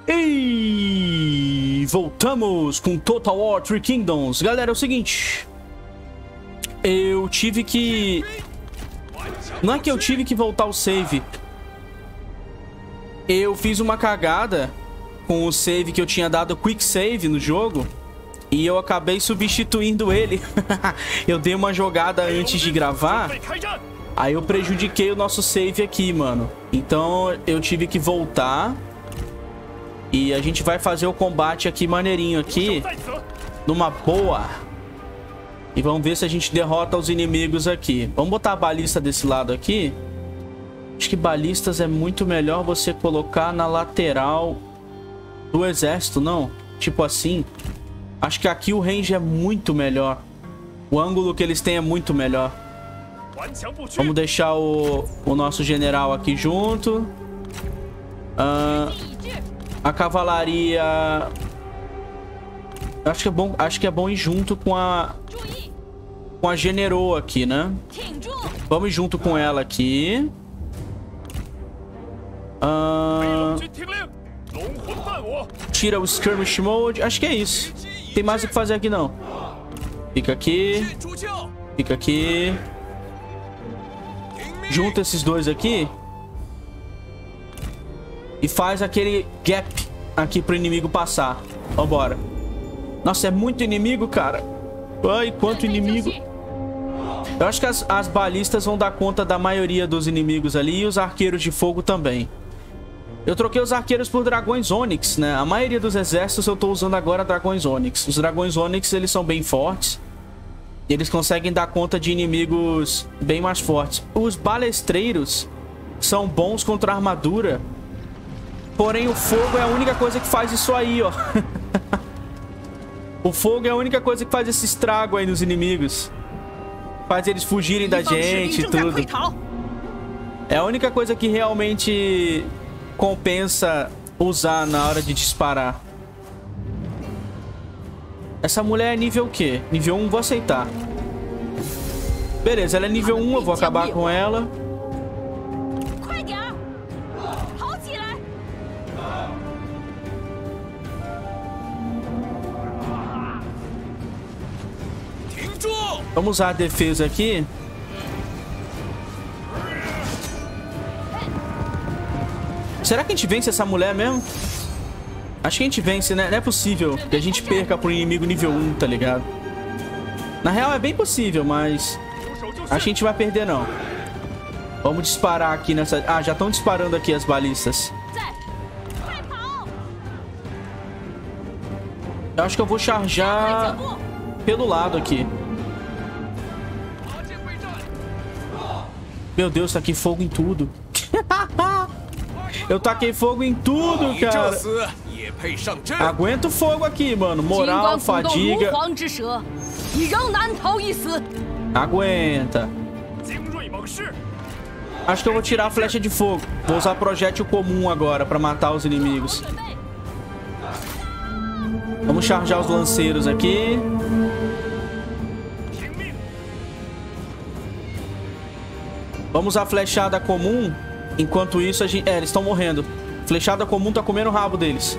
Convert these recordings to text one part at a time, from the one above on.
E voltamos com Total War Three Kingdoms. Galera, é o seguinte. Eu tive que... Não é que eu tive que voltar o save. Eu fiz uma cagada com o save que eu tinha dado Quick Save no jogo. E eu acabei substituindo ele. Eu dei uma jogada antes de gravar. Aí eu prejudiquei o nosso save aqui, mano. Então eu tive que voltar. E a gente vai fazer o combate aqui maneirinho aqui. Numa boa. E vamos ver se a gente derrota os inimigos aqui. Vamos botar a balista desse lado aqui. Acho que balistas é muito melhor você colocar na lateral do exército, não? Tipo assim. Acho que aqui o range é muito melhor. O ângulo que eles têm é muito melhor. Vamos deixar o nosso general aqui junto. A cavalaria... Acho que é bom ir junto com a general aqui, né? Vamos junto com ela aqui. Tira o skirmish mode. Acho que é isso. Tem mais o que fazer aqui não. Fica aqui. Fica aqui. Junta esses dois aqui. E faz aquele gap aqui pro inimigo passar. Vambora. Nossa, é muito inimigo, cara. Ai, quanto inimigo. Eu acho que as balistas vão dar conta da maioria dos inimigos ali. E os arqueiros de fogo também. Eu troquei os arqueiros por dragões Onyx, né? A maioria dos exércitos eu tô usando agora dragões Onyx. Os dragões Onyx, eles são bem fortes. E eles conseguem dar conta de inimigos bem mais fortes. Os balestreiros são bons contra a armadura. Porém, o fogo é a única coisa que faz isso aí, ó. O fogo é a única coisa que faz esse estrago aí nos inimigos. Faz eles fugirem da gente e tudo. É a única coisa que realmente compensa usar na hora de disparar. Essa mulher é nível o quê? Nível 1, vou aceitar. Beleza, ela é nível 1, eu vou acabar com ela. Vamos usar a defesa aqui. Será que a gente vence essa mulher mesmo? Acho que a gente vence, né? Não é possível que a gente perca pro inimigo nível 1, tá ligado? Na real é bem possível, mas acho que a gente vai perder não. Vamos disparar aqui nessa... Ah, já estão disparando aqui as balistas. Eu acho que eu vou charjar pelo lado aqui. Meu Deus, taquei fogo em tudo. Eu taquei fogo em tudo, cara. Aguenta o fogo aqui, mano. Moral, fadiga. Aguenta. Acho que eu vou tirar a flecha de fogo. Vou usar projétil comum agora pra matar os inimigos. Vamos charjar os lanceiros aqui. Vamos usar a flechada comum. Enquanto isso, a gente... eles estão morrendo. Flechada comum tá comendo o rabo deles.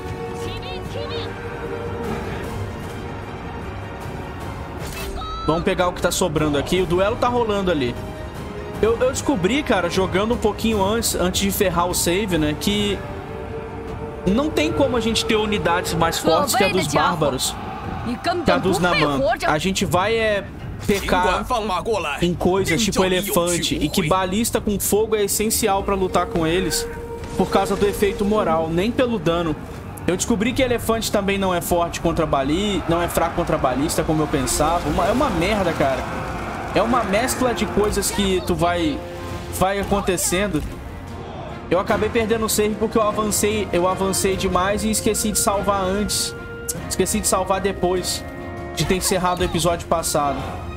Vamos pegar o que tá sobrando aqui. O duelo tá rolando ali. Eu descobri, cara, jogando um pouquinho antes de ferrar o save, né? Que não tem como a gente ter unidades mais fortes que a dos bárbaros. Que a dos Naman. A gente vai pecar em coisas tipo elefante. E que balista com fogo é essencial pra lutar com eles. Por causa do efeito moral, nem pelo dano. Eu descobri que elefante também não é forte contra balista. Não é fraco contra balista, como eu pensava. É uma merda, cara. É uma mescla de coisas que tu vai acontecendo. Eu acabei perdendo o save porque eu avancei demais e esqueci de salvar antes. Esqueci de salvar depois de ter encerrado o episódio passado.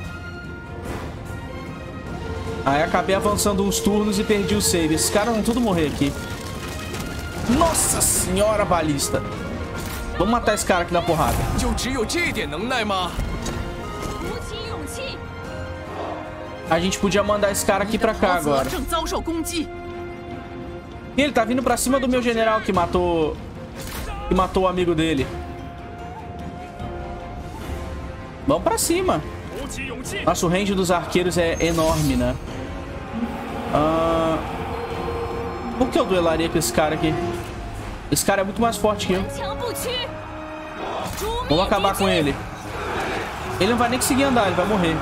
Aí acabei avançando uns turnos e perdi o save. Esses caras vão tudo morrer aqui. Nossa senhora, balista. Vamos matar esse cara aqui na porrada. A gente podia mandar esse cara aqui pra cá agora. Ele tá vindo pra cima do meu general que matou que matou o amigo dele. Vamos pra cima. Nossa, o range dos arqueiros é enorme, né? Por que eu duelaria com esse cara aqui? Esse cara é muito mais forte que eu. Vamos acabar com ele. Ele não vai nem conseguir andar, ele vai morrer.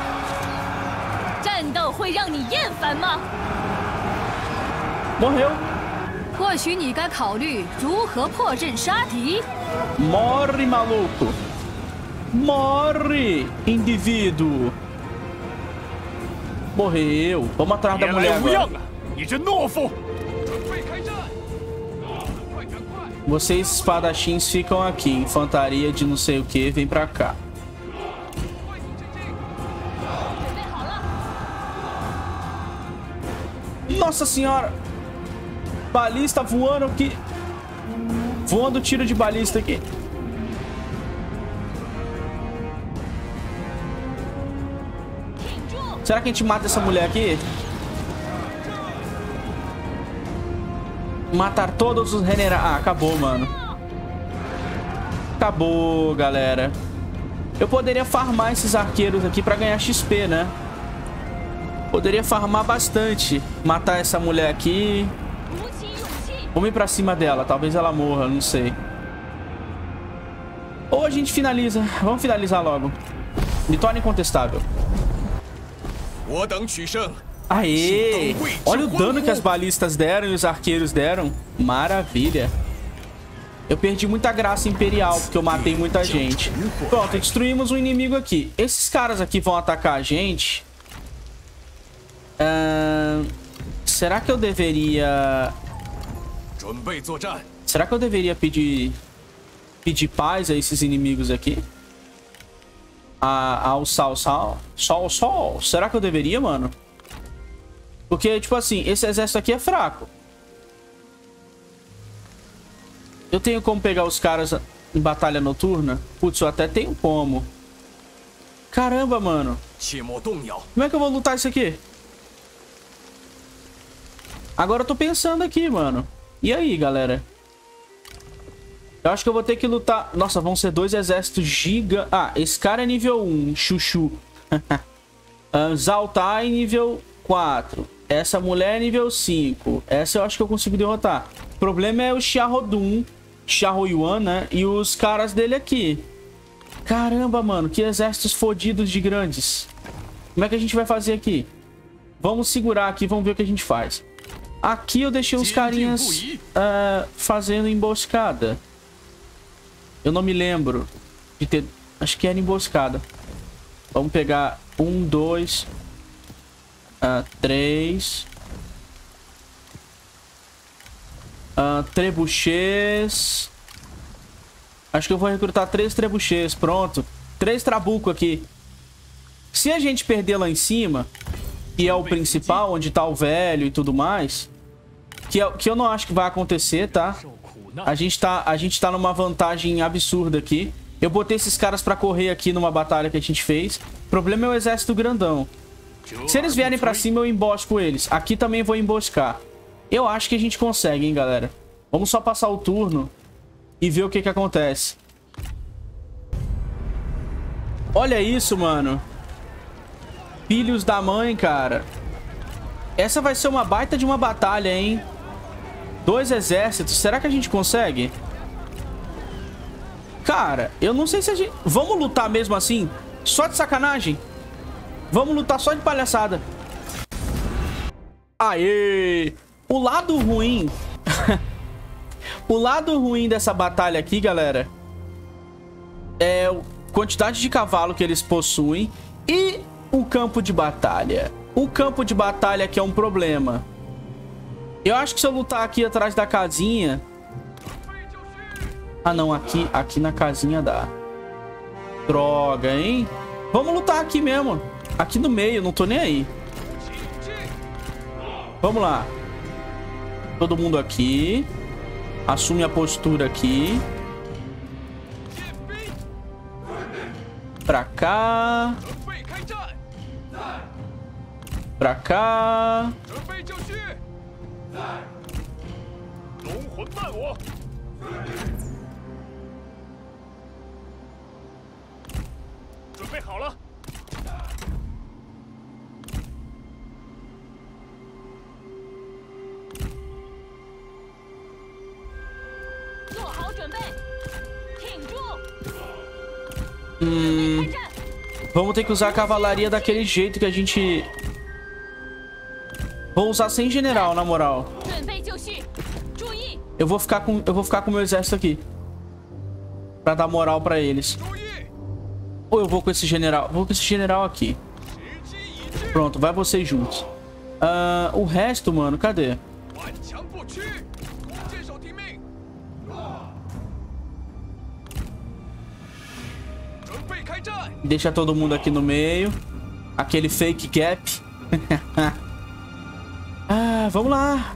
Morreu. Morre, maluco. Morre, indivíduo. Morreu. Vamos atrás da mulher agora. Vocês, espadachins, ficam aqui. Infantaria de não sei o que, vem pra cá. Nossa senhora. Balista voando aqui. Voando tiro de balista aqui. Será que a gente mata essa mulher aqui? Matar todos os generados. Ah, acabou, mano. Acabou, galera. Eu poderia farmar esses arqueiros aqui pra ganhar XP, né? Poderia farmar bastante. Matar essa mulher aqui. Vamos ir pra cima dela. Talvez ela morra, não sei. Ou a gente finaliza. Vamos finalizar logo. Vitória incontestável. Aê! Olha o dano que as balistas deram e os arqueiros deram. Maravilha. Eu perdi muita graça imperial, porque eu matei muita gente. Pronto, destruímos um inimigo aqui. Esses caras aqui vão atacar a gente. Será que eu deveria... Será que eu deveria pedir paz a esses inimigos aqui? Ao Sol. Será que eu deveria, mano? Porque, tipo assim, esse exército aqui é fraco. Eu tenho como pegar os caras em batalha noturna? Putz, eu até tenho como. Caramba, mano. Como é que eu vou lutar isso aqui? Agora eu tô pensando aqui, mano. E aí, galera? Eu acho que eu vou ter que lutar... Nossa, vão ser 2 exércitos gigantes. Ah, esse cara é nível 1. Chuchu. Zaltai nível 4. Essa mulher é nível 5. Essa eu acho que eu consigo derrotar. O problema é o Xiahou Yuan, né? E os caras dele aqui. Caramba, mano. Que exércitos fodidos de grandes. Como é que a gente vai fazer aqui? Vamos segurar aqui. Vamos ver o que a gente faz. Aqui eu deixei os carinhas fazendo emboscada. Eu não me lembro de ter... Acho que era emboscada. Vamos pegar 1, 2... 3... trebuchês. Acho que eu vou recrutar 3 trebuchês. Pronto. 3 trabuco aqui. Se a gente perder lá em cima, que é o principal, onde tá o velho e tudo mais, que eu não acho que vai acontecer, tá? A gente tá numa vantagem absurda aqui. Eu botei esses caras pra correr aqui numa batalha que a gente fez. O problema é o exército grandão. Se eles vierem pra cima, eu embosco eles. Aqui também vou emboscar. Eu acho que a gente consegue, hein, galera. Vamos só passar o turno e ver o que acontece. Olha isso, mano. Filhos da mãe, cara. Essa vai ser uma baita de uma batalha, hein? 2 exércitos. Será que a gente consegue? Cara, eu não sei se a gente... Vamos lutar mesmo assim? Só de sacanagem? Vamos lutar só de palhaçada. Aê! O lado ruim... O lado ruim dessa batalha aqui, galera, é a quantidade de cavalo que eles possuem e o campo de batalha. O campo de batalha aqui é um problema. Eu acho que se eu lutar aqui atrás da casinha... Ah, não. Aqui na casinha dá. Droga, hein? Vamos lutar aqui mesmo. Aqui no meio, não tô nem aí. Vamos lá. Todo mundo aqui. Assume a postura aqui. Pra cá. Pra cá. Vamos ter que usar a cavalaria daquele jeito que a gente... Vou usar sem general, na moral. Eu vou ficar com o meu exército aqui. Pra dar moral pra eles. Ou eu vou com esse general? Vou com esse general aqui. Pronto, vai vocês juntos. O resto, mano, cadê? Deixa todo mundo aqui no meio. Aquele fake gap. Vamos lá.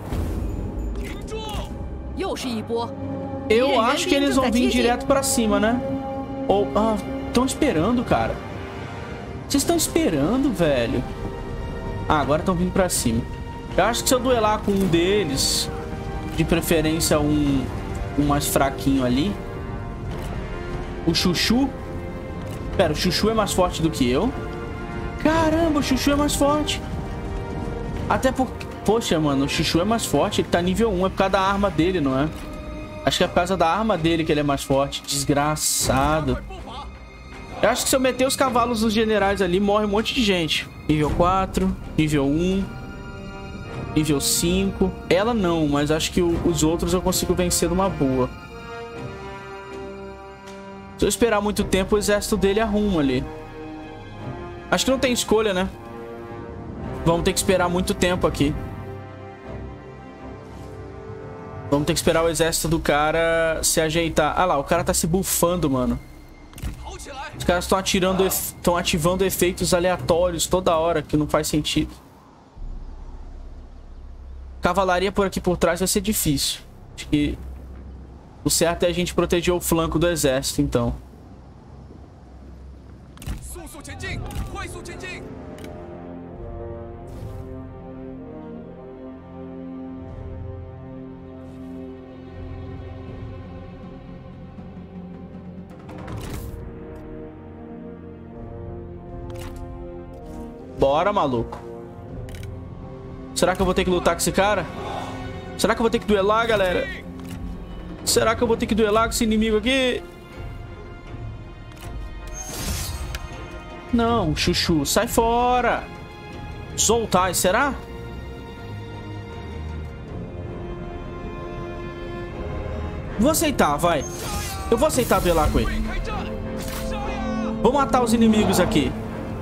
Eu acho que eles vão vir direto pra cima, né? Ou... estão esperando, cara. Vocês estão esperando, velho. Agora estão vindo pra cima. Eu acho que se eu duelar com um deles, de preferência um mais fraquinho ali. O Chuchu. Pera, o Chuchu é mais forte do que eu? Caramba, o Chuchu é mais forte. Até porque... Poxa, mano, o Chuchu é mais forte. Ele tá nível 1. É por causa da arma dele, não é? Acho que é por causa da arma dele que ele é mais forte. Desgraçado. Eu acho que se eu meter os cavalos dos generais ali, morre um monte de gente. Nível 4, nível 1, nível 5. Ela não, mas acho que os outros eu consigo vencer numa boa. Se eu esperar muito tempo, o exército dele arruma ali. Acho que não tem escolha, né? Vamos ter que esperar muito tempo aqui. Vamos ter que esperar o exército do cara se ajeitar. Ah lá, o cara tá se bufando, mano. Os caras estão atirando, estão ativando efeitos aleatórios toda hora, que não faz sentido. Cavalaria por aqui por trás vai ser difícil. Acho que o certo é a gente proteger o flanco do exército, então. Bora, maluco. Será que eu vou ter que lutar com esse cara? Será que eu vou ter que duelar, galera? Será que eu vou ter que duelar com esse inimigo aqui? Não, Chuchu, sai fora. Zoltai, será? Vou aceitar, vai. Eu vou aceitar duelar com ele. Vou matar os inimigos aqui.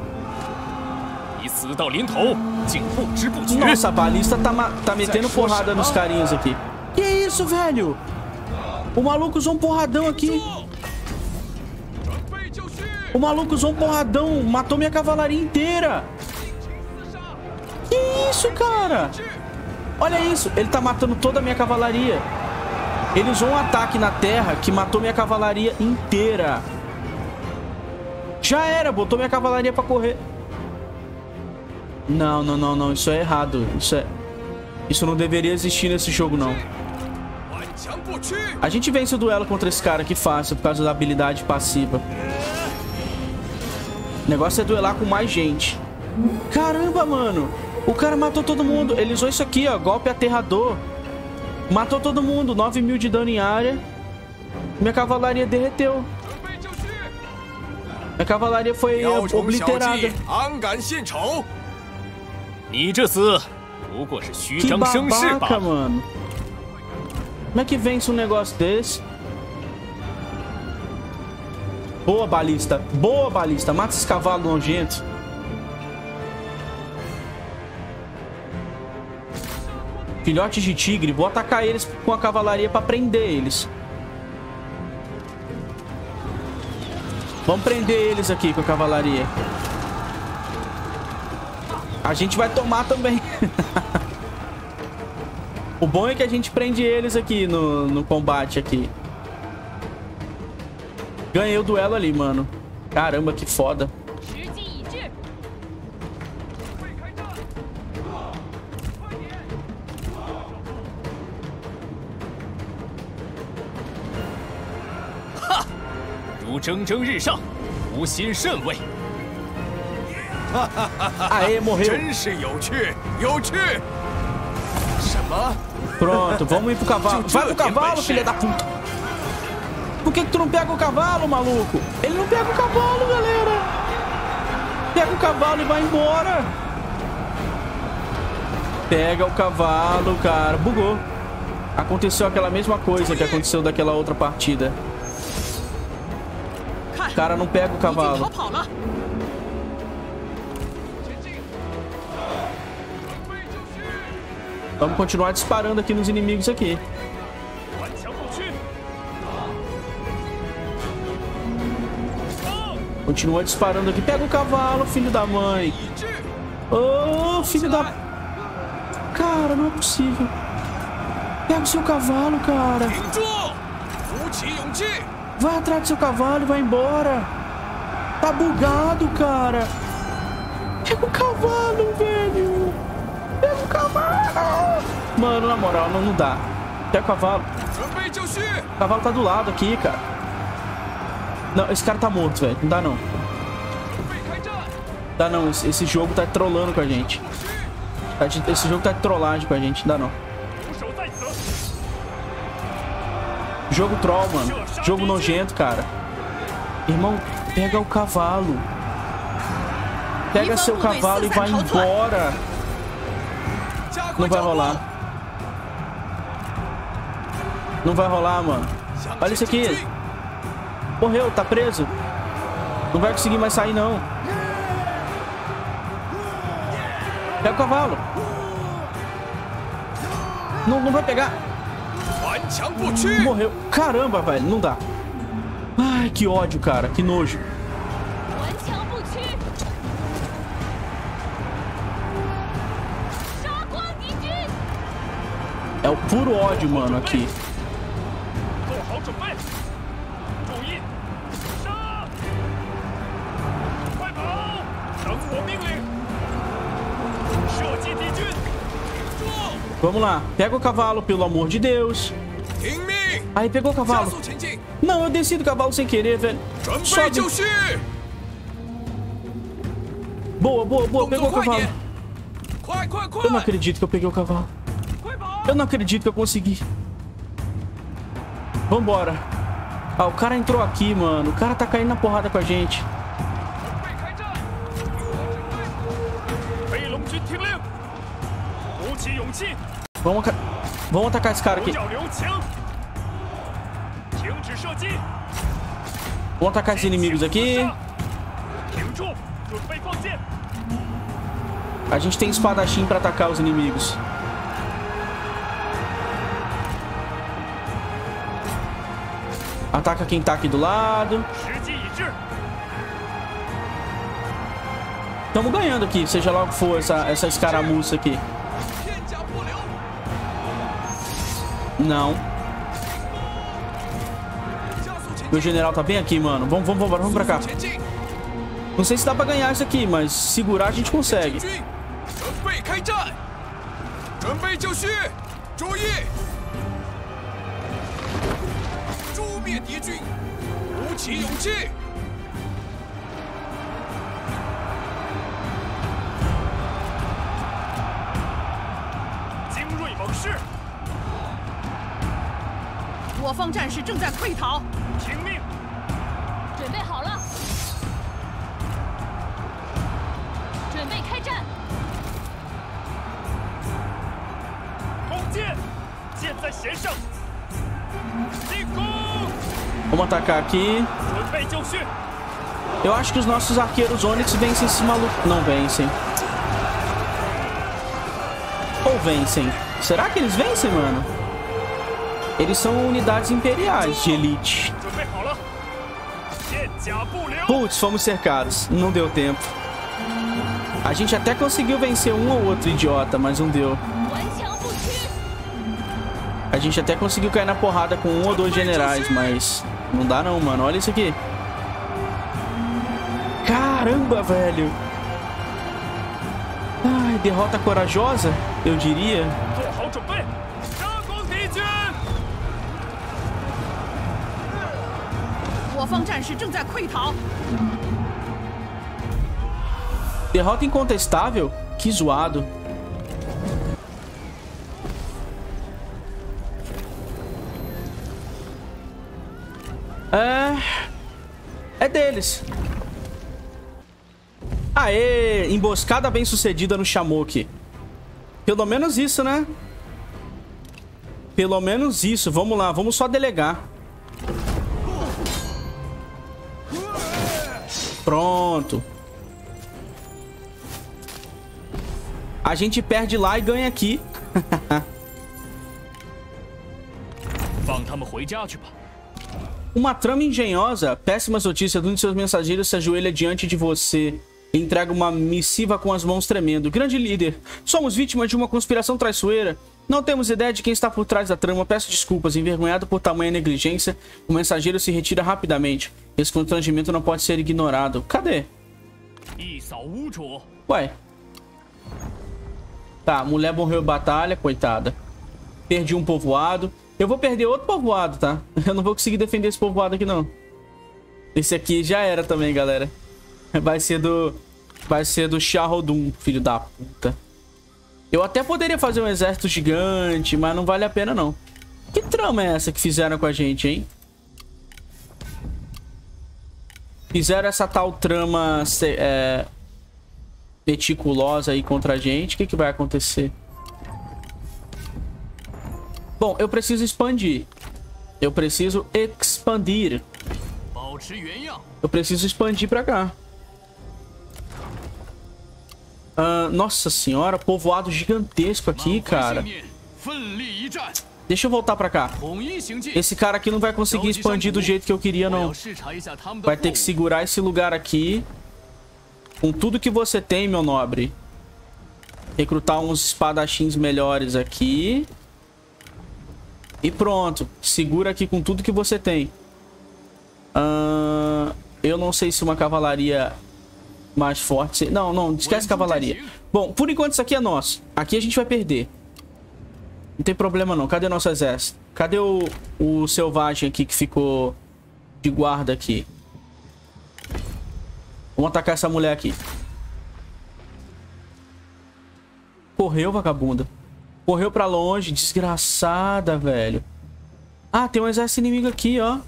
Nossa, a balista tá metendo porrada nos carinhos aqui. Que isso, velho? O maluco usou um porradão aqui. O maluco usou um porradão. Matou minha cavalaria inteira. Que isso, cara? Olha isso. Ele tá matando toda a minha cavalaria. Ele usou um ataque na terra que matou minha cavalaria inteira. Já era. Botou minha cavalaria pra correr. Não, não, não, não. Isso é errado. Isso não deveria existir nesse jogo, não. A gente vence o duelo contra esse cara aqui fácil, por causa da habilidade passiva. O negócio é duelar com mais gente. Caramba, mano. O cara matou todo mundo. Ele usou isso aqui, ó. Golpe aterrador. Matou todo mundo. 9.000 de dano em área. Minha cavalaria derreteu. Minha cavalaria foi obliterada. Que babaca, mano. Como é que vence um negócio desse? Boa, balista. Boa, balista. Mata esses cavalos nojentos. Filhotes de tigre. Vou atacar eles com a cavalaria pra prender eles. Vamos prender eles aqui com a cavalaria. A gente vai tomar também. O bom é que a gente prende eles aqui no combate aqui. Ganhei o duelo ali, mano. Caramba, que foda. Aê, morreu. Pronto, vamos ir pro cavalo. Vai pro cavalo, filha da puta. Por que tu não pega o cavalo, maluco? Ele não pega o cavalo, galera. Pega o cavalo e vai embora. Pega o cavalo, cara. Bugou. Aconteceu aquela mesma coisa que aconteceu daquela outra partida. O cara não pega o cavalo. Vamos continuar disparando aqui nos inimigos aqui. Continua disparando aqui. Pega o cavalo, filho da mãe. Oh, filho da... Cara, não é possível. Pega o seu cavalo, cara. Vai atrás do seu cavalo e vai embora. Tá bugado, cara. Pega o cavalo, velho. Pega o cavalo. Mano, na moral, não dá. Pega o cavalo. O cavalo tá do lado aqui, cara. Não, esse cara tá morto, velho. Não dá, não. Dá, não. Esse jogo tá trollando com a gente. Esse jogo tá de trollagem com a gente. Não dá, não. Jogo troll, mano. Jogo nojento, cara. Irmão, pega o cavalo. Pega seu cavalo e vai embora. Não vai rolar. Não vai rolar, mano. Olha isso aqui. Morreu, tá preso. Não vai conseguir mais sair, não. Pega o cavalo. Não vai pegar. Morreu. Caramba, velho. Não dá. Ai, que ódio, cara. Que nojo. É o puro ódio, mano, aqui. Vamos lá. Pega o cavalo, pelo amor de Deus. Aí, pegou o cavalo. Não, eu desci do cavalo sem querer, velho. Sobe. Boa, boa, boa. Pegou o cavalo. Eu não acredito que eu peguei o cavalo. Eu não acredito que eu consegui. Vambora. Ah, o cara entrou aqui, mano. O cara tá caindo na porrada com a gente. Vamos atacar esse cara aqui. Vamos atacar esses inimigos aqui. A gente tem espadachim pra atacar os inimigos. Ataca quem tá aqui do lado. Estamos ganhando aqui, seja lá o que for essa escaramuça aqui. Não. Meu general tá bem aqui, mano. Vamos pra cá. Não sei se dá pra ganhar isso aqui, mas segurar a gente consegue. Vamos atacar aqui. Eu acho que os nossos arqueiros Onyx vencem esse maluco. Não vencem. Ou vencem. Será que eles vencem, mano? Eles são unidades imperiais de elite. Putz, fomos cercados. Não deu tempo. A gente até conseguiu vencer um ou outro idiota, mas não deu. A gente até conseguiu cair na porrada com um ou dois generais, mas não dá não, mano. Olha isso aqui. Caramba, velho. Ai, derrota corajosa, eu diria. Derrota incontestável? Que zoado. É deles. Aê! Emboscada bem sucedida no Shamok. Pelo menos isso, né? Pelo menos isso. Vamos lá, vamos só delegar. Pronto. A gente perde lá e ganha aqui. Uma trama engenhosa. Péssimas notícias. Um de seus mensageiros se ajoelha diante de você. Entrega uma missiva com as mãos tremendo. Grande líder, somos vítimas de uma conspiração traiçoeira. Não temos ideia de quem está por trás da trama. Peço desculpas. Envergonhado por tamanha negligência, o mensageiro se retira rapidamente. Esse constrangimento não pode ser ignorado. Cadê? Ué. Tá, mulher morreu em batalha, coitada. Perdi um povoado. Eu vou perder outro povoado, tá? Eu não vou conseguir defender esse povoado aqui, não. Esse aqui já era também, galera. Vai ser do Shahrodun, filho da puta. Eu até poderia fazer um exército gigante, mas não vale a pena, não. Que trama é essa que fizeram com a gente, hein? Fizeram essa tal trama meticulosa aí contra a gente. O que vai acontecer? Bom, eu preciso expandir. Eu preciso expandir. Eu preciso expandir pra cá. Nossa senhora, povoado gigantesco aqui, cara. Deixa eu voltar pra cá. Esse cara aqui não vai conseguir expandir do jeito que eu queria, não. Vai ter que segurar esse lugar aqui. Com tudo que você tem, meu nobre. Recrutar uns espadachins melhores aqui. E pronto. Segura aqui com tudo que você tem. Eu não sei se uma cavalaria mais forte... Não, esquece cavalaria. Bom, por enquanto isso aqui é nosso. Aqui a gente vai perder. Não tem problema não. Cadê nosso exército? Cadê o selvagem aqui que ficou de guarda aqui? Vamos atacar essa mulher aqui. Correu, vagabunda. Correu pra longe. Desgraçada, velho. Ah, tem um exército inimigo aqui, ó.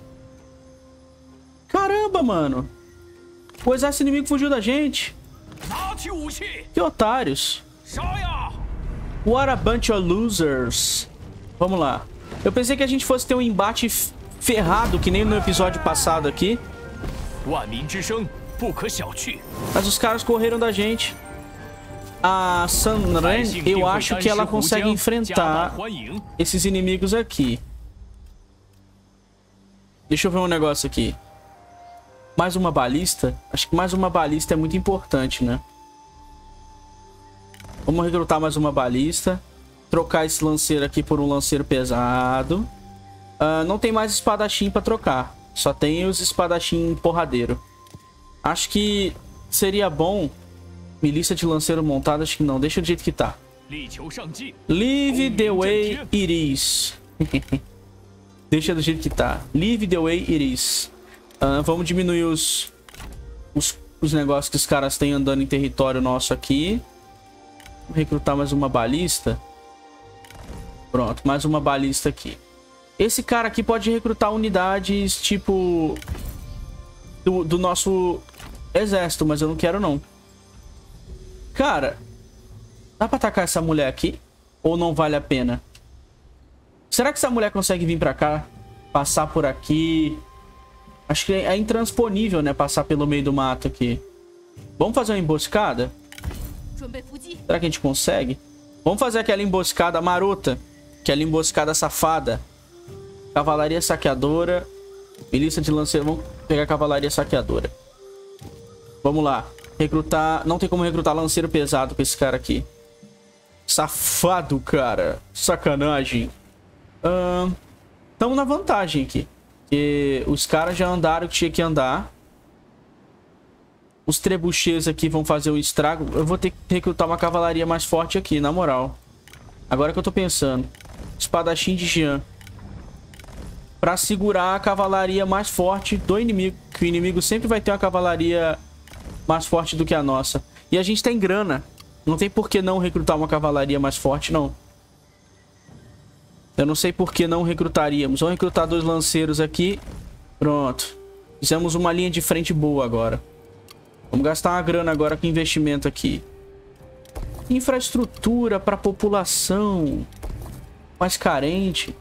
Caramba, mano. O exército inimigo fugiu da gente. Que otários. What a bunch of losers. Vamos lá. Eu pensei que a gente fosse ter um embate ferrado, que nem no episódio passado aqui. Mas os caras correram da gente. A Sanren, eu acho que ela consegue enfrentar esses inimigos aqui. Deixa eu ver um negócio aqui. Mais uma balista? Acho que mais uma balista é muito importante, né? Vamos recrutar mais uma balista. Trocar esse lanceiro aqui por um lanceiro pesado. Não tem mais espadachim pra trocar. Só tem os espadachim porradeiro. Acho que seria bom... Milícia de lanceiro montado, acho que não. Deixa do jeito que tá. Leave the way it is. Deixa do jeito que tá. Leave the way it is. Vamos diminuir os negócios que os caras têm andando em território nosso aqui. Vou recrutar mais uma balista. Pronto, mais uma balista aqui. Esse cara aqui pode recrutar unidades tipo do nosso exército, mas eu não quero não. Cara, dá pra atacar essa mulher aqui? Ou não vale a pena? Será que essa mulher consegue vir pra cá? Passar por aqui? Acho que é intransponível, né? Passar pelo meio do mato aqui. Vamos fazer uma emboscada? Será que a gente consegue? Vamos fazer aquela emboscada marota. Aquela emboscada safada. Cavalaria saqueadora. Milícia de lanceiro. Vamos pegar a cavalaria saqueadora. Vamos lá. Recrutar... Não tem como recrutar lanceiro pesado com esse cara aqui. Safado, cara. Sacanagem. Estamos na vantagem aqui. Porque os caras já andaram o que tinha que andar. Os trebuchês aqui vão fazer o estrago. Eu vou ter que recrutar uma cavalaria mais forte aqui, na moral. Agora que eu tô pensando. Espadachim de Jean. Pra segurar a cavalaria mais forte do inimigo. Que o inimigo sempre vai ter uma cavalaria... mais forte do que a nossa. E a gente tem grana. Não tem por que não recrutar uma cavalaria mais forte, não. Eu não sei por que não recrutaríamos. Vamos recrutar 2 lanceiros aqui. Pronto. Fizemos uma linha de frente boa agora. Vamos gastar uma grana agora com investimento aqui. Infraestrutura para população mais carente.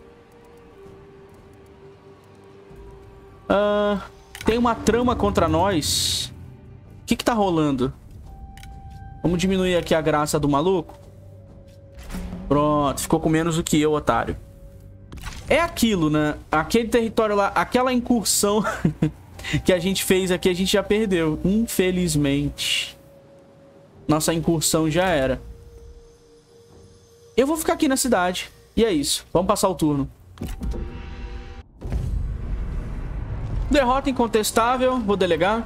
Tem uma trama contra nós. O que tá rolando? Vamos diminuir aqui a graça do maluco. Pronto, ficou com menos do que eu, otário. É aquilo, né? Aquele território lá, aquela incursão que a gente fez aqui, a gente já perdeu. Infelizmente. Nossa incursão já era. Eu vou ficar aqui na cidade. E é isso. Vamos passar o turno. Derrota incontestável. Vou delegar.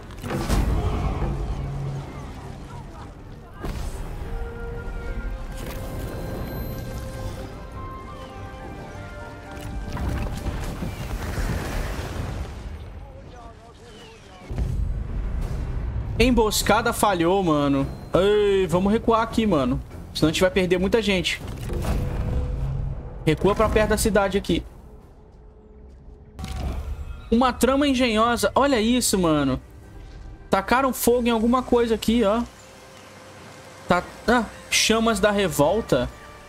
Emboscada falhou, mano. Ei, vamos recuar aqui, mano. Senão a gente vai perder muita gente. Recua pra perto da cidade aqui. Uma trama engenhosa. Olha isso, mano. Tacaram fogo em alguma coisa aqui, ó. Tá... chamas da revolta.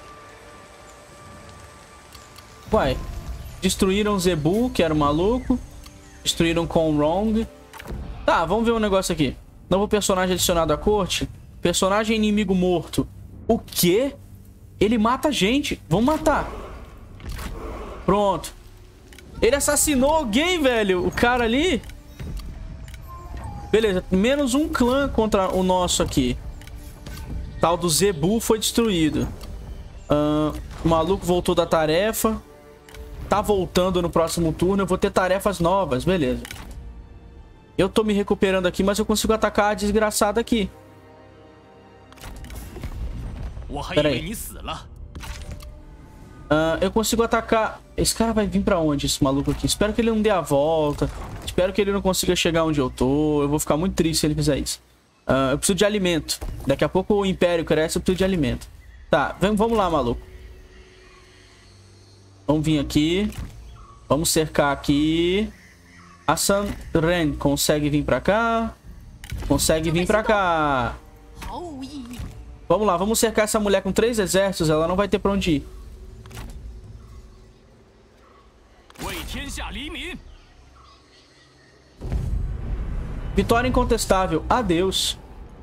Uai. Destruíram Zebu, que era o maluco. Destruíram Conrong. Tá, vamos ver um negócio aqui. Novo personagem adicionado à corte. Personagem inimigo morto. O quê? Ele mata a gente. Vamos matar. Pronto. Ele assassinou alguém, velho. O cara ali. Beleza. Menos um clã contra o nosso aqui. Tal do Zebu foi destruído. O maluco voltou da tarefa. Tá voltando no próximo turno. Eu vou ter tarefas novas. Beleza. Eu tô me recuperando aqui, mas eu consigo atacar a desgraçada aqui. Pera aí. Eu consigo atacar... Esse cara vai vir pra onde, esse maluco aqui? Espero que ele não dê a volta. Espero que ele não consiga chegar onde eu tô. Eu vou ficar muito triste se ele fizer isso. Eu preciso de alimento. Daqui a pouco o Império cresce, eu preciso de alimento. Tá, vamos lá, maluco. Vamos vir aqui. Vamos cercar aqui. A Sun Ren consegue vir pra cá. Consegue vir pra cá. Vamos lá, vamos cercar essa mulher com 3 exércitos. Ela não vai ter pra onde ir. Vitória incontestável. Adeus.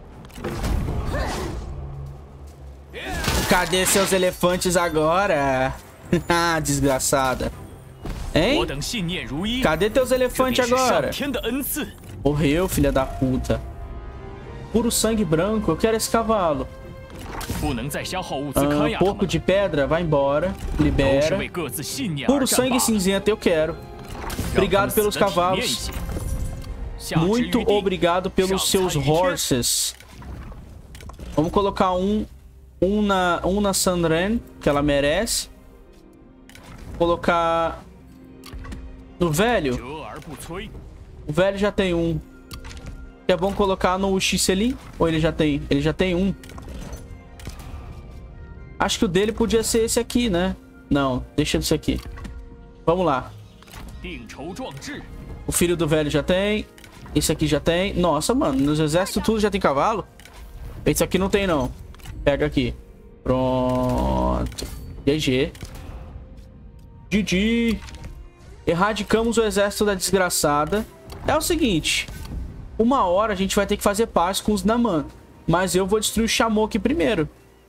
Cadê seus elefantes agora? Desgraçada. Hein? Cadê teus elefantes agora? Morreu, filha da puta. Puro sangue branco. Eu quero esse cavalo. Porco de pedra, vai embora. Libera. Puro sangue cinzento, eu quero. Obrigado pelos cavalos. Muito obrigado pelos seus horses. Vamos colocar um na Sun Ren, que ela merece. Colocar no velho. O velho já tem um. É bom colocar no Xiseli. Ou ele já tem? Ele já tem um. Acho que o dele podia ser esse aqui, né? Não, deixa desse aqui. Vamos lá. O filho do velho já tem. Esse aqui já tem. Nossa, mano, nos exércitos tudo já tem cavalo? Esse aqui não tem, não. Pega aqui. Pronto. GG. GG. Erradicamos o exército da desgraçada. É o seguinte. Uma hora a gente vai ter que fazer paz com os Naman. Mas eu vou destruir o Shamok primeiro.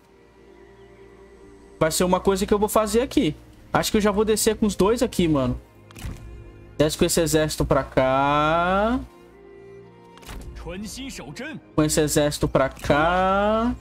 Vai ser uma coisa que eu vou fazer aqui. Acho que eu já vou descer com os dois aqui, mano. Desce com esse exército pra cá. Com esse exército pra cá.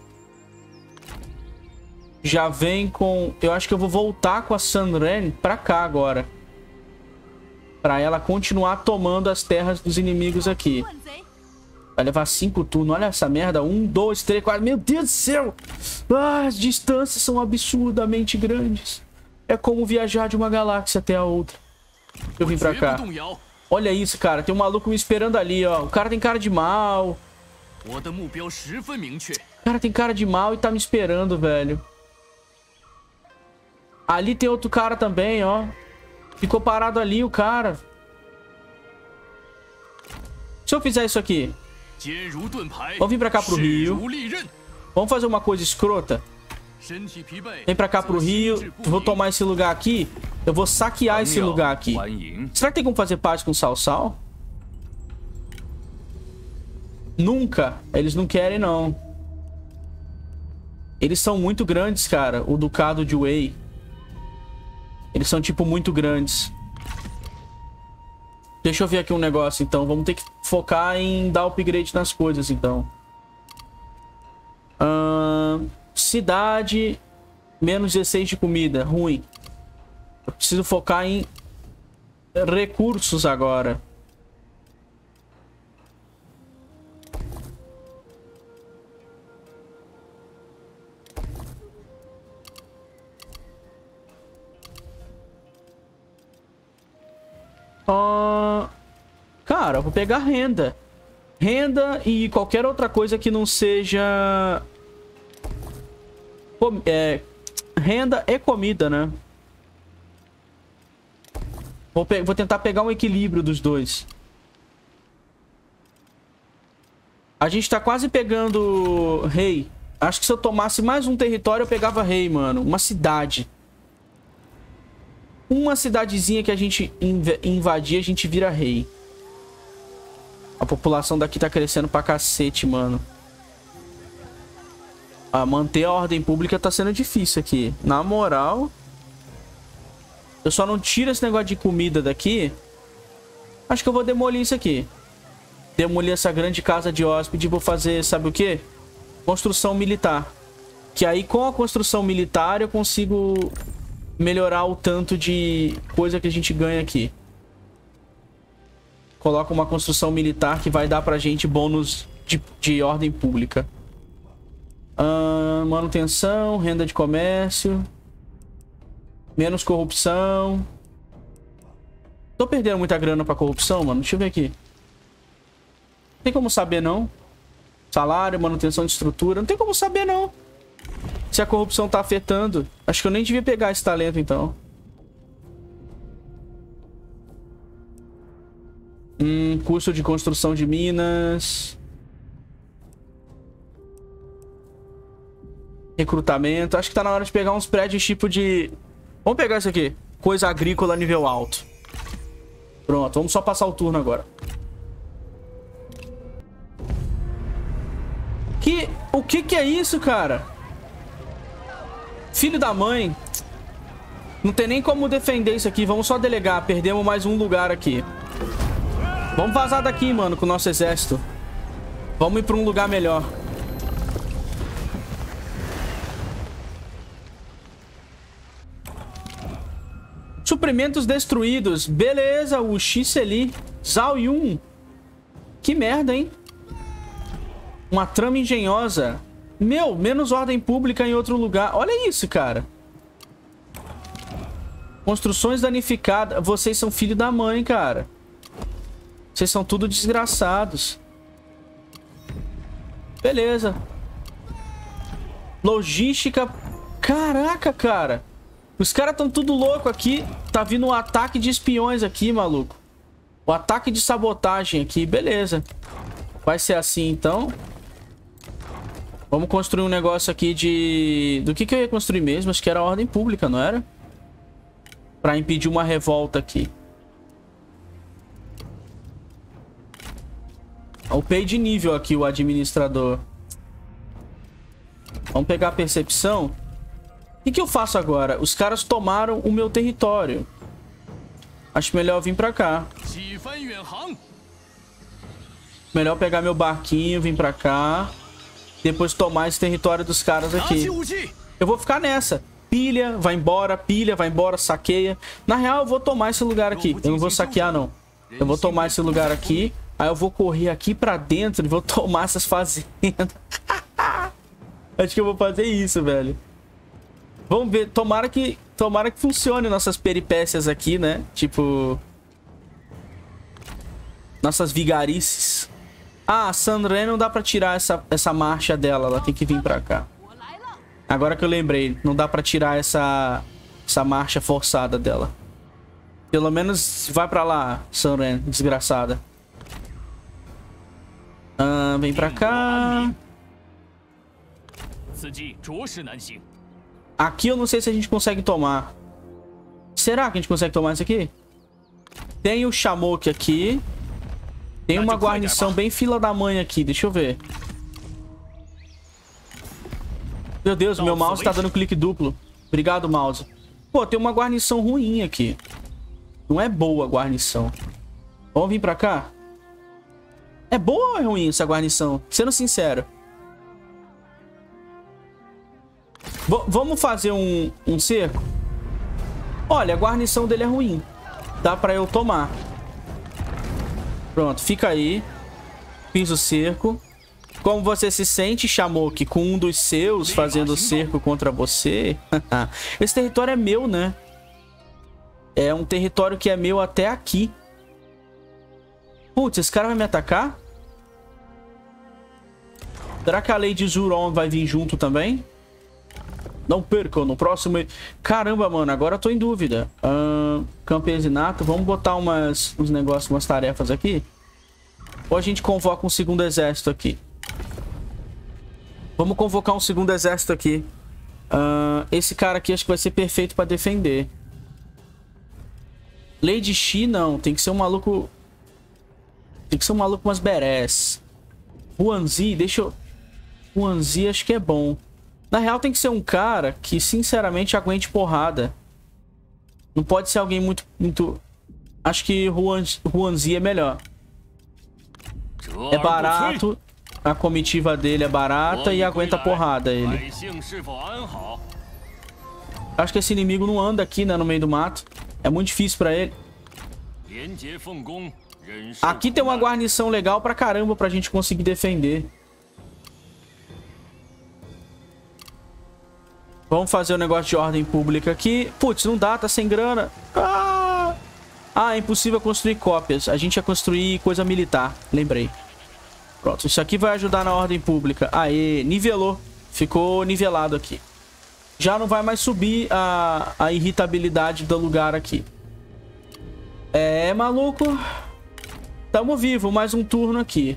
Já vem com... Eu acho que eu vou voltar com a Sun Ren pra cá agora. Pra ela continuar tomando as terras dos inimigos aqui. Vai levar 5 turnos. Olha essa merda. 1, 2, 3, 4. Meu Deus do céu. As distâncias são absurdamente grandes. É como viajar de uma galáxia até a outra. Eu vim pra cá. Olha isso, cara. Tem um maluco me esperando ali, ó. O cara tem cara de mal. O cara tem cara de mal e tá me esperando, velho. Ali tem outro cara também, ó. Ficou parado ali o cara. Se eu fizer isso aqui, vamos vir pra cá pro rio. Vamos fazer uma coisa escrota. Vem pra cá pro rio. Vou tomar esse lugar aqui. Eu vou saquear esse lugar aqui. Será que tem como fazer paz com o Cao Cao? Nunca. Eles não querem, não. Eles são muito grandes, cara. O Ducado de Wei. Eles são, tipo, muito grandes. Deixa eu ver aqui um negócio, então. Vamos ter que focar em dar upgrade nas coisas, então. Cidade. Menos 16 de comida. Ruim. Eu preciso focar em recursos agora. Cara, eu vou pegar renda. Renda e qualquer outra coisa que não seja... Renda e comida, né? Vou tentar pegar um equilíbrio dos dois. A gente tá quase pegando rei. Acho que se eu tomasse mais um território, eu pegava rei, mano. Uma cidade. Uma cidadezinha que a gente invadir, a gente vira rei. A população daqui tá crescendo pra cacete, mano. Manter a ordem pública tá sendo difícil aqui. Na moral... Eu só não tiro esse negócio de comida daqui. Acho que eu vou demolir isso aqui. Demolir essa grande casa de hóspede e vou fazer, sabe o quê? Construção militar. Que aí com a construção militar eu consigo melhorar o tanto de coisa que a gente ganha aqui. Coloca uma construção militar que vai dar pra gente bônus de ordem pública. Manutenção, renda de comércio. Menos corrupção. Tô perdendo muita grana pra corrupção, mano. Deixa eu ver aqui. Não tem como saber, não. Salário, manutenção de estrutura. Não tem como saber, não. Se a corrupção tá afetando. Acho que eu nem devia pegar esse talento, então. Custo de construção de minas. Recrutamento. Acho que tá na hora de pegar uns prédios tipo de... Vamos pegar isso aqui. Coisa agrícola nível alto. Pronto, vamos só passar o turno agora. O que é isso, cara? Filho da mãe. Não tem nem como defender isso aqui. Vamos só delegar. Perdemos mais um lugar aqui. Vamos vazar daqui, mano, com o nosso exército. Vamos ir pra um lugar melhor. Suprimentos destruídos. Beleza, o Xiseli. Zhao Yun. Que merda, hein? Uma trama engenhosa. Meu, menos ordem pública em outro lugar. Olha isso, cara. Construções danificadas. Vocês são filho da mãe, cara. Vocês são tudo desgraçados. Beleza. Logística. Caraca, cara. Os caras estão tudo louco aqui. Tá vindo um ataque de espiões aqui, maluco. O ataque de sabotagem aqui. Beleza. Vai ser assim, então. Vamos construir um negócio aqui de... Do que eu ia construir mesmo? Acho que era a ordem pública, não era? Pra impedir uma revolta aqui. Upei de nível aqui o administrador. Vamos pegar a percepção. O que eu faço agora? Os caras tomaram o meu território. Acho melhor eu vir pra cá. Melhor pegar meu barquinho, vir pra cá. Depois tomar esse território dos caras aqui. Eu vou ficar nessa. Pilha, vai embora, saqueia. Na real, eu vou tomar esse lugar aqui. Eu não vou saquear, não. Eu vou tomar esse lugar aqui. Aí eu vou correr aqui pra dentro e vou tomar essas fazendas. Acho que eu vou fazer isso, velho. Vamos ver. Tomara que funcione nossas peripécias aqui, né? Tipo... Nossas vigarices. Ah, Sanren não dá pra tirar essa marcha dela. Ela tem que vir pra cá. Agora que eu lembrei. Não dá pra tirar essa marcha forçada dela. Pelo menos vai pra lá, Sanren, desgraçada. Vem pra cá. Aqui eu não sei se a gente consegue tomar. Será que a gente consegue tomar isso aqui? Tem o Shamok aqui. Tem uma guarnição bem fila da mãe aqui. Deixa eu ver. Meu Deus, meu mouse tá dando clique duplo. Obrigado, mouse. Pô, tem uma guarnição ruim aqui. Não é boa a guarnição. Vamos vir pra cá? É boa ou é ruim essa guarnição? Sendo sincero. Vamos fazer um cerco? Olha, a guarnição dele é ruim. Dá pra eu tomar. Pronto, fica aí. Fiz o cerco. Como você se sente, Shamok, com um dos seus fazendo o cerco contra você? Esse território é meu, né? É um território que é meu até aqui. Putz, esse cara vai me atacar? Será que a Lady Zuron vai vir junto também? Não percam no próximo... Caramba, mano, agora eu tô em dúvida. Campesinato, vamos botar uns negócios, umas tarefas aqui. Ou a gente convoca um segundo exército aqui. Vamos convocar um segundo exército aqui. Esse cara aqui acho que vai ser perfeito pra defender. Lady Shi, não. Tem que ser um maluco... Tem que ser um maluco umas berés. Huanzi, deixa eu... Huanzi acho que é bom. Na real tem que ser um cara que sinceramente aguente porrada. Não pode ser alguém muito... Acho que Huanzi é melhor. É barato. A comitiva dele é barata e aguenta porrada ele. Acho que esse inimigo não anda aqui, né, no meio do mato. É muito difícil pra ele. Aqui tem uma guarnição legal pra caramba pra gente conseguir defender. Vamos fazer um negócio de ordem pública aqui. Putz, não dá, tá sem grana. É impossível construir cópias. A gente ia construir coisa militar, lembrei. Pronto, isso aqui vai ajudar na ordem pública. Aê, nivelou. Ficou nivelado aqui. Já não vai mais subir a irritabilidade do lugar aqui. É, maluco. Tamo vivo, mais um turno aqui.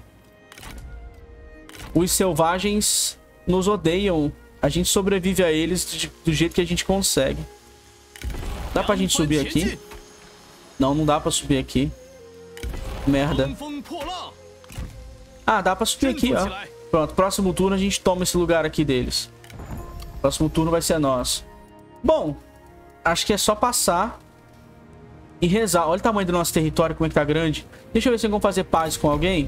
Os selvagens nos odeiam. A gente sobrevive a eles do jeito que a gente consegue. Dá pra gente subir aqui? Não, não dá pra subir aqui. Merda. Ah, dá pra subir aqui, ó. Pronto, próximo turno a gente toma esse lugar aqui deles. Próximo turno vai ser nosso. Bom, acho que é só passar e rezar. Olha o tamanho do nosso território, como é que tá grande. Deixa eu ver se vamos fazer paz com alguém.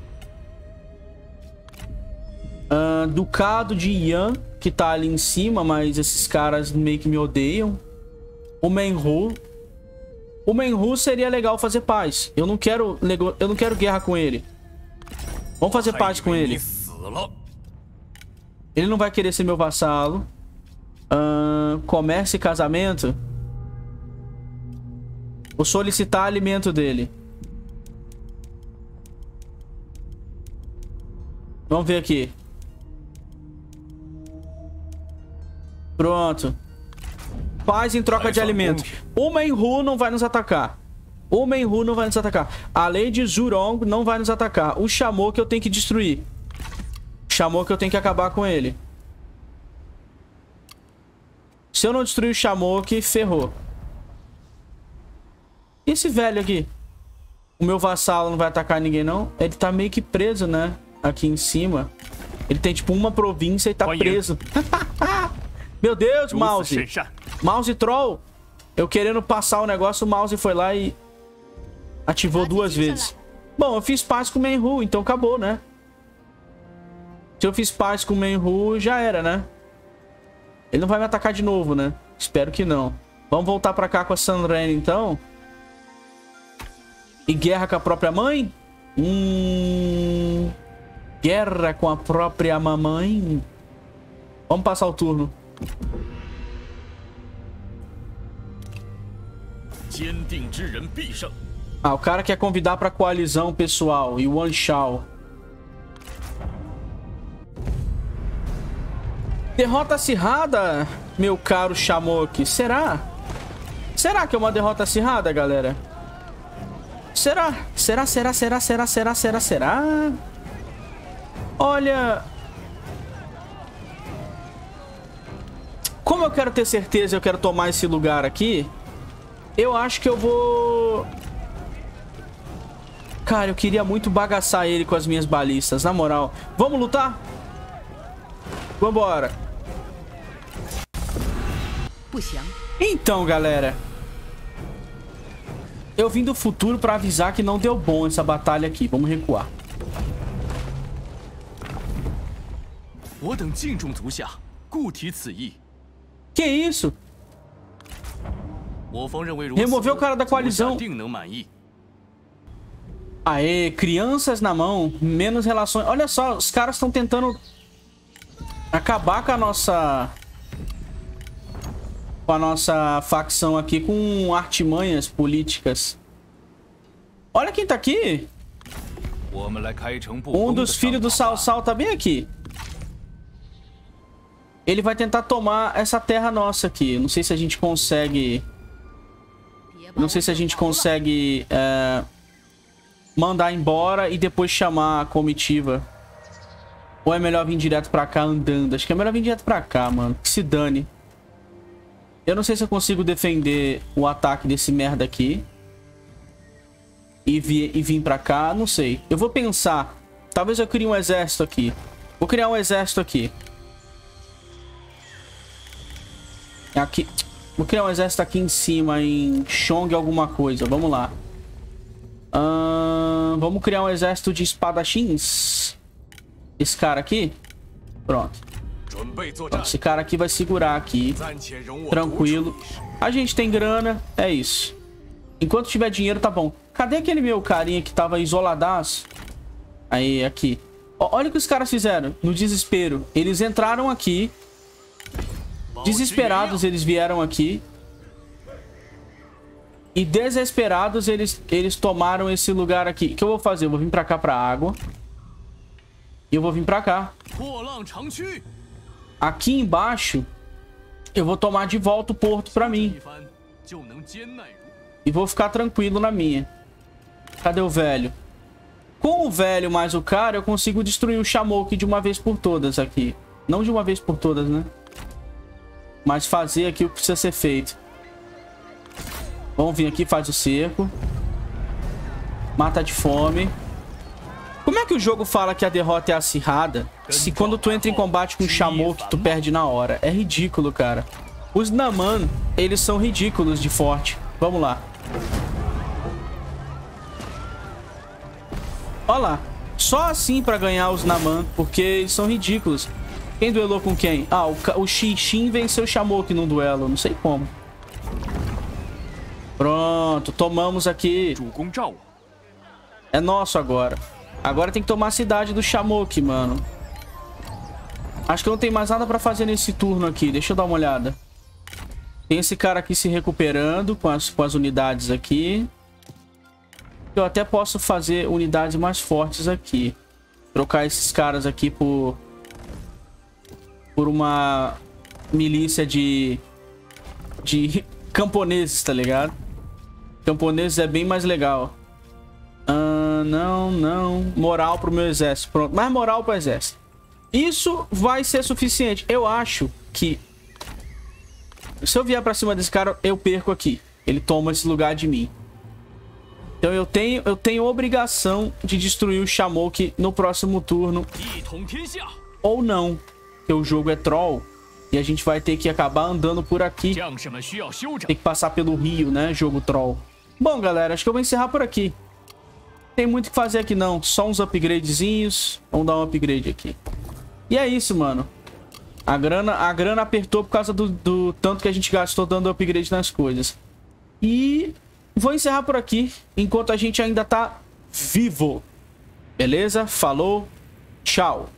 Ducado de Yan, que tá ali em cima, mas esses caras meio que me odeiam. O Menhu. O Menhu seria legal fazer paz. Eu não quero guerra com ele. Vamos fazer paz com ele. Ele não vai querer ser meu vassalo. Comércio e casamento. Vou solicitar alimento dele. Vamos ver aqui. Pronto. Paz em troca de alimento. O Menhu não vai nos atacar. O Menhu não vai nos atacar. A Lady Zurong não vai nos atacar. O Shamok eu tenho que destruir. O Shamok eu tenho que acabar com ele. Se eu não destruir o Shamok, ferrou. E esse velho aqui? O meu vassalo não vai atacar ninguém, não? Ele tá meio que preso, né? Aqui em cima. Ele tem tipo uma província e tá preso. Meu Deus, mouse. Mouse troll. Eu querendo passar o negócio, o mouse foi lá e ativou 2 vezes. Bom, eu fiz paz com o Menhu, então acabou, né? Se eu fiz paz com o Menhu, já era, né? Ele não vai me atacar de novo, né? Espero que não. Vamos voltar pra cá com a Sandraine, então. E guerra com a própria mãe? Guerra com a própria mamãe. Vamos passar o turno. O cara quer convidar pra coalizão, pessoal. E Wan Shao. Derrota acirrada, meu caro Shamok. Será? Será que é uma derrota acirrada, galera? Será? Será? Olha... Como eu quero ter certeza e eu quero tomar esse lugar aqui, eu acho que eu vou... Cara, eu queria muito bagaçar ele com as minhas balistas, na moral. Vamos lutar? Vambora. Então, galera, eu vim do futuro pra avisar que não deu bom essa batalha aqui. Vamos recuar. Que isso? Removeu o cara da coalizão. Aê, crianças na mão, menos relações. Olha só, os caras estão tentando acabar com a nossa facção aqui com artimanhas políticas. Olha quem tá aqui. Um dos filhos do Cao Cao tá bem aqui. Ele vai tentar tomar essa terra nossa aqui. Não sei se a gente consegue... mandar embora e depois chamar a comitiva. Ou é melhor vir direto pra cá andando? Acho que é melhor vir direto pra cá, mano. Que se dane. Eu não sei se eu consigo defender o ataque desse merda aqui. E vir pra cá. Não sei. Eu vou pensar. Talvez eu crie um exército aqui. Vou criar um exército aqui. Aqui. Vou criar um exército aqui em cima. Em Chong alguma coisa. Vamos lá. Vamos criar um exército de espadachins. Esse cara aqui. Pronto. Esse cara aqui vai segurar aqui. Tranquilo. A gente tem grana. É isso. Enquanto tiver dinheiro, tá bom. Cadê aquele meu carinha que tava isoladaço? Aí, aqui. Olha o que os caras fizeram. No desespero. Eles entraram aqui. Desesperados, eles vieram aqui. E desesperados, eles tomaram esse lugar aqui. O que eu vou fazer? Eu vou vir pra cá pra água. E eu vou vir pra cá. Aqui embaixo, eu vou tomar de volta o porto pra mim. E vou ficar tranquilo na minha. Cadê o velho? Com o velho mais o cara, eu consigo destruir o Shamok de uma vez por todas aqui. Não de uma vez por todas, né? Mas fazer aqui o que precisa ser feito. Vamos vir aqui, faz o cerco. Mata de fome. Como é que o jogo fala que a derrota é acirrada se quando tu entra em combate com o Shamok tu perde na hora? É ridículo, cara. Os Naman, eles são ridículos de forte. Vamos lá. Olha lá. Só assim pra ganhar os Naman, porque eles são ridículos. Quem duelou com quem? Ah, o Xixin venceu o Shamok num duelo. Não sei como. Pronto, tomamos aqui. É nosso agora. Agora tem que tomar a cidade do Shamok, mano. Acho que eu não tenho mais nada pra fazer nesse turno aqui. Deixa eu dar uma olhada. Tem esse cara aqui se recuperando com as unidades aqui. Eu até posso fazer unidades mais fortes aqui. Trocar esses caras aqui por uma milícia de camponeses, tá ligado? Camponeses é bem mais legal. Não. Moral pro meu exército. Pronto, mais moral pro exército. Isso vai ser suficiente. Eu acho que se eu vier pra cima desse cara, eu perco aqui. Ele toma esse lugar de mim. Então eu tenho obrigação de destruir o Shamok no próximo turno. Ou não. Porque o jogo é troll. E a gente vai ter que acabar andando por aqui. Tem que passar pelo rio, né? Jogo troll. Bom, galera, acho que eu vou encerrar por aqui. Tem muito o que fazer aqui não. Só uns upgradezinhos. Vamos dar um upgrade aqui. E é isso, mano. A grana apertou por causa do tanto que a gente gastou dando upgrade nas coisas. E vou encerrar por aqui. Enquanto a gente ainda tá vivo. Beleza? Falou. Tchau.